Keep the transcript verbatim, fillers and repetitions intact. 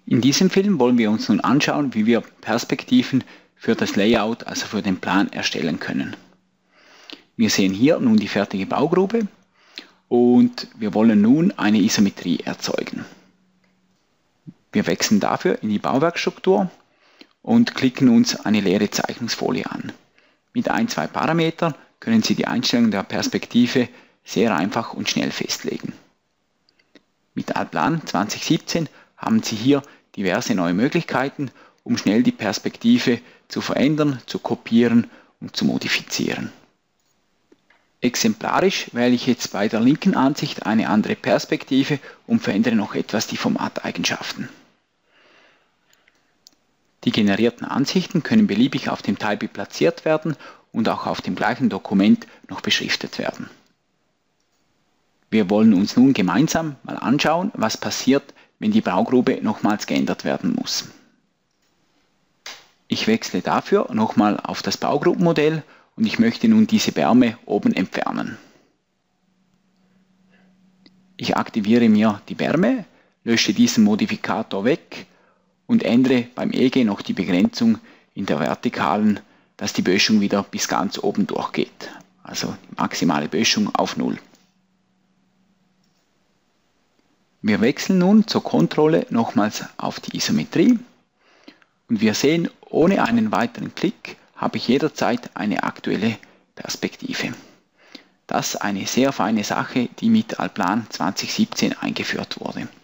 In diesem Film wollen wir uns nun anschauen, wie wir Perspektiven für das Layout, also für den Plan, erstellen können. Wir sehen hier nun die fertige Baugrube und wir wollen nun eine Isometrie erzeugen. Wir wechseln dafür in die Bauwerkstruktur und klicken uns eine leere Zeichnungsfolie an. Mit ein, zwei Parametern können Sie die Einstellung der Perspektive sehr einfach und schnell festlegen. Mit Allplan zwanzig siebzehn haben Sie hier diverse neue Möglichkeiten, um schnell die Perspektive zu verändern, zu kopieren und zu modifizieren. Exemplarisch wähle ich jetzt bei der linken Ansicht eine andere Perspektive und verändere noch etwas die Formateigenschaften. Die generierten Ansichten können beliebig auf dem Teilbild platziert werden und auch auf dem gleichen Dokument noch beschriftet werden. Wir wollen uns nun gemeinsam mal anschauen, was passiert, wenn die Baugrube nochmals geändert werden muss. Ich wechsle dafür nochmal auf das Baugrubenmodell und ich möchte nun diese Berme oben entfernen. Ich aktiviere mir die Berme, lösche diesen Modifikator weg und ändere beim E G noch die Begrenzung in der Vertikalen, dass die Böschung wieder bis ganz oben durchgeht. Also die maximale Böschung auf null. Wir wechseln nun zur Kontrolle nochmals auf die Isometrie und wir sehen, ohne einen weiteren Klick habe ich jederzeit eine aktuelle Perspektive. Das ist eine sehr feine Sache, die mit Allplan zwanzig siebzehn eingeführt wurde.